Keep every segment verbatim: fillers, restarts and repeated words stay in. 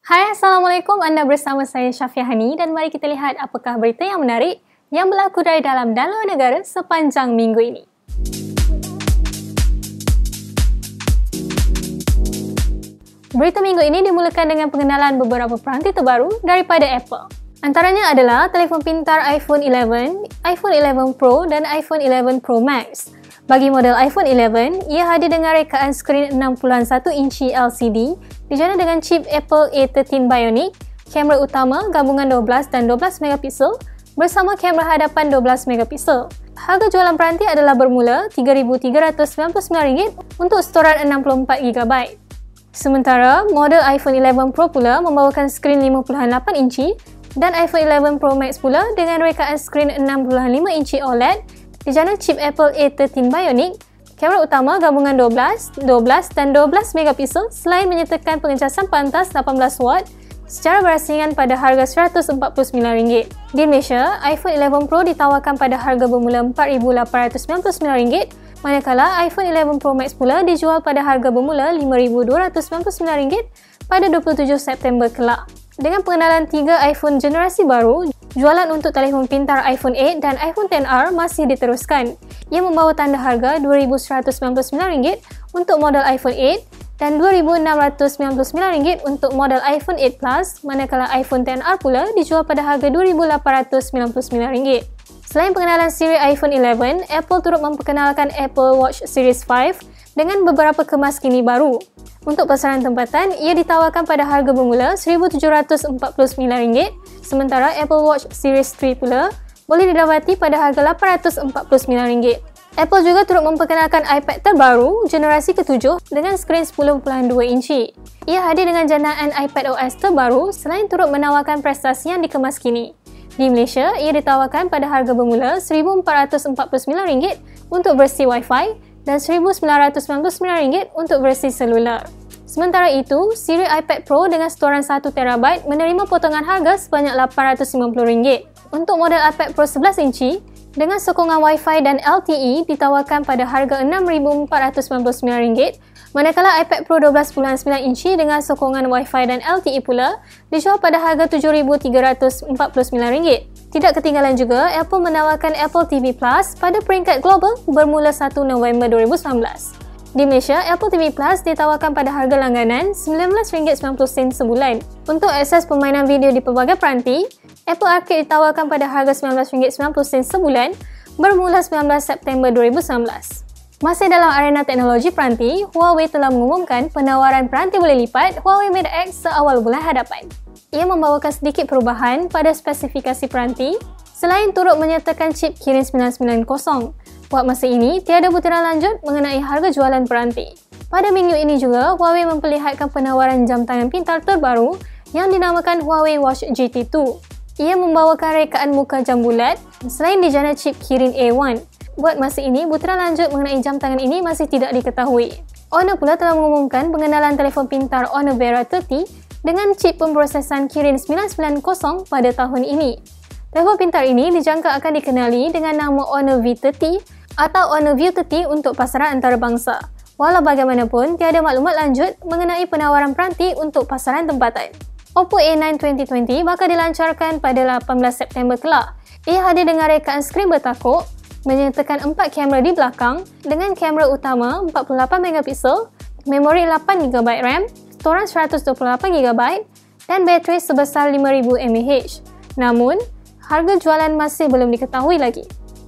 Hai, Assalamualaikum. Anda bersama saya Syafia Hani dan mari kita lihat apakah berita yang menarik yang berlaku dari dalam dan luar negara sepanjang minggu ini. Berita minggu ini dimulakan dengan pengenalan beberapa peranti terbaru daripada Apple. Antaranya adalah telefon pintar iPhone eleven, iPhone eleven Pro dan iPhone eleven Pro Max. Bagi model iPhone eleven, ia hadir dengan rekaan skrin enam puluh satu inci L C D dijana dengan chip Apple A thirteen Bionic, kamera utama gabungan dua belas dan dua belas megapiksel bersama kamera hadapan dua belas megapiksel. Harga jualan peranti adalah bermula tiga ribu tiga ratus sembilan puluh sembilan ringgit untuk storan enam puluh empat gigabyte. Sementara, model iPhone eleven Pro pula membawakan skrin lima puluh lapan inci dan iPhone eleven Pro Max pula dengan rekaan skrin enam puluh lima inci O L E D dijana chip Apple A thirteen Bionic, kamera utama gabungan dua belas, dua belas dan dua belas megapiksel selain menyertakan pengecasan pantas lapan belas watt secara berasingan pada harga seratus empat puluh sembilan ringgit. Di Malaysia, iPhone eleven Pro ditawarkan pada harga bermula empat ribu lapan ratus sembilan puluh sembilan ringgit, manakala iPhone eleven Pro Max pula dijual pada harga bermula lima ribu dua ratus sembilan puluh sembilan ringgit pada dua puluh tujuh September kelak. Dengan pengenalan tiga iPhone generasi baru, jualan untuk telefon pintar iPhone eight dan iPhone ten R masih diteruskan. Ia membawa tanda harga dua ribu seratus sembilan puluh sembilan ringgit untuk model iPhone eight dan dua ribu enam ratus sembilan puluh sembilan ringgit untuk model iPhone eight Plus, manakala iPhone ten R pula dijual pada harga dua ribu lapan ratus sembilan puluh sembilan ringgit. Selain pengenalan siri iPhone eleven, Apple turut memperkenalkan Apple Watch Series five dengan beberapa kemas kini baru. Untuk pasaran tempatan, ia ditawarkan pada harga bermula seribu tujuh ratus empat puluh sembilan ringgit, sementara Apple Watch Series three pula boleh didapati pada harga lapan ratus empat puluh sembilan ringgit. Apple juga turut memperkenalkan iPad terbaru generasi ketujuh dengan skrin sepuluh perpuluhan dua inci. Ia hadir dengan jandaan iPadOS terbaru selain turut menawarkan prestasi yang dikemas kini. Di Malaysia, ia ditawarkan pada harga bermula seribu empat ratus empat puluh sembilan ringgit untuk versi Wi-Fi dan seribu sembilan ratus sembilan puluh sembilan ringgit untuk versi selular. Sementara itu, siri iPad Pro dengan storan satu terabyte menerima potongan harga sebanyak lapan ratus lima puluh ringgit. Untuk model iPad Pro sebelas inci dengan sokongan Wi-Fi dan L T E ditawarkan pada harga enam ribu empat ratus sembilan puluh sembilan ringgit, manakala iPad Pro dua belas perpuluhan sembilan inci dengan sokongan Wi-Fi dan L T E pula dijual pada harga tujuh ribu tiga ratus empat puluh sembilan ringgit. Tidak ketinggalan juga, Apple menawarkan Apple T V Plus pada peringkat global bermula satu November dua ribu sembilan belas. Di Malaysia, Apple T V Plus ditawarkan pada harga langganan sembilan belas ringgit sembilan puluh sen sebulan. Untuk akses permainan video di pelbagai peranti, Apple Arcade ditawarkan pada harga sembilan belas ringgit sembilan puluh sen sebulan bermula sembilan belas September dua ribu sembilan belas. Masih dalam arena teknologi peranti, Huawei telah mengumumkan penawaran peranti boleh lipat Huawei Mate X seawal bulan hadapan. Ia membawakan sedikit perubahan pada spesifikasi peranti selain turut menyertakan chip Kirin sembilan sembilan kosong. Buat masa ini, tiada butiran lanjut mengenai harga jualan peranti. Pada minggu ini juga, Huawei memperlihatkan penawaran jam tangan pintar terbaru yang dinamakan Huawei Watch G T two. Ia membawakan rekaan muka jam bulat selain dijana chip Kirin A one. Buat masa ini, butiran lanjut mengenai jam tangan ini masih tidak diketahui. Honor pula telah mengumumkan pengenalan telefon pintar Honor Vera thirty dengan chip pemprosesan Kirin sembilan sembilan kosong pada tahun ini. Telefon pintar ini dijangka akan dikenali dengan nama Honor V thirty atau Honor View thirty untuk pasaran antarabangsa. Walau bagaimanapun, tiada maklumat lanjut mengenai penawaran peranti untuk pasaran tempatan. Oppo A nine twenty twenty bakal dilancarkan pada lapan belas September kelak. Ia hadir dengan rekaan skrin bertakuk, menyertakan empat kamera di belakang dengan kamera utama empat puluh lapan megapiksel, memori lapan gigabyte RAM, storan seratus dua puluh lapan gigabyte dan bateri sebesar lima ribu mAh. Namun, harga jualan masih belum diketahui lagi.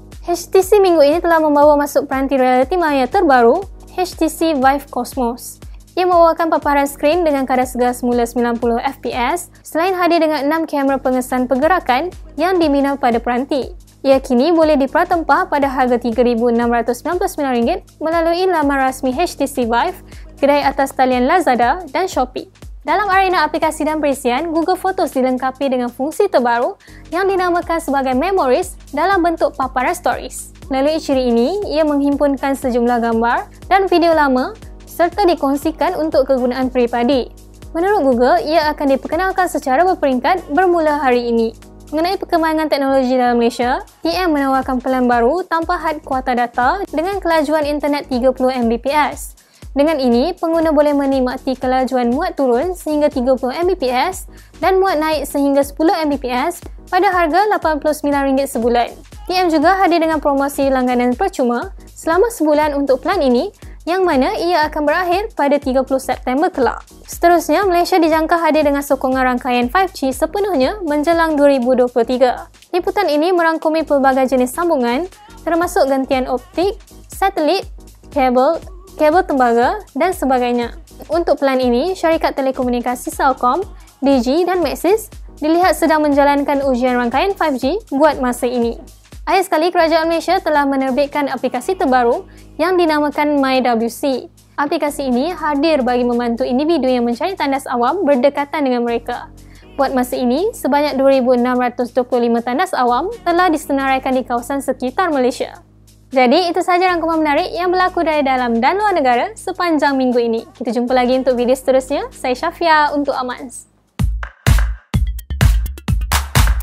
H T C minggu ini telah membawa masuk peranti realiti maya terbaru, H T C Vive Cosmos. Ia membawakan paparan skrin dengan kadar segar semula sembilan puluh F P S selain hadir dengan enam kamera pengesan pergerakan yang dibina pada peranti. Ia kini boleh diperatempah pada harga tiga ribu enam ratus sembilan puluh sembilan ringgit melalui laman rasmi H T C Vive, kedai atas talian Lazada dan Shopee. Dalam arena aplikasi dan perisian, Google Photos dilengkapi dengan fungsi terbaru yang dinamakan sebagai Memories dalam bentuk paparan stories. Melalui ciri ini, ia menghimpunkan sejumlah gambar dan video lama serta dikongsikan untuk kegunaan peribadi. Menurut Google, ia akan diperkenalkan secara berperingkat bermula hari ini. Mengenai perkembangan teknologi dalam Malaysia, T M menawarkan pelan baru tanpa had kuota data dengan kelajuan internet tiga puluh megabit per second. Dengan ini, pengguna boleh menikmati kelajuan muat turun sehingga tiga puluh megabit per saat dan muat naik sehingga sepuluh megabit per saat pada harga lapan puluh sembilan ringgit sebulan. T M juga hadir dengan promosi langganan percuma selama sebulan untuk plan ini, yang mana ia akan berakhir pada tiga puluh September kelak. Seterusnya, Malaysia dijangka hadir dengan sokongan rangkaian lima G sepenuhnya menjelang dua ribu dua puluh tiga. Liputan ini merangkumi pelbagai jenis sambungan termasuk gantian optik, satelit, kabel, kabel tembaga dan sebagainya. Untuk plan ini, syarikat telekomunikasi Celcom, Digi dan Maxis dilihat sedang menjalankan ujian rangkaian lima G buat masa ini. Akhir sekali, Kerajaan Malaysia telah menerbitkan aplikasi terbaru yang dinamakan MyWC. Aplikasi ini hadir bagi membantu individu yang mencari tandas awam berdekatan dengan mereka. Buat masa ini, sebanyak dua ribu enam ratus dua puluh lima tandas awam telah disenaraikan di kawasan sekitar Malaysia. Jadi, itu sahaja rangkuman menarik yang berlaku dari dalam dan luar negara sepanjang minggu ini. Kita jumpa lagi untuk video seterusnya. Saya Syafia untuk Amans.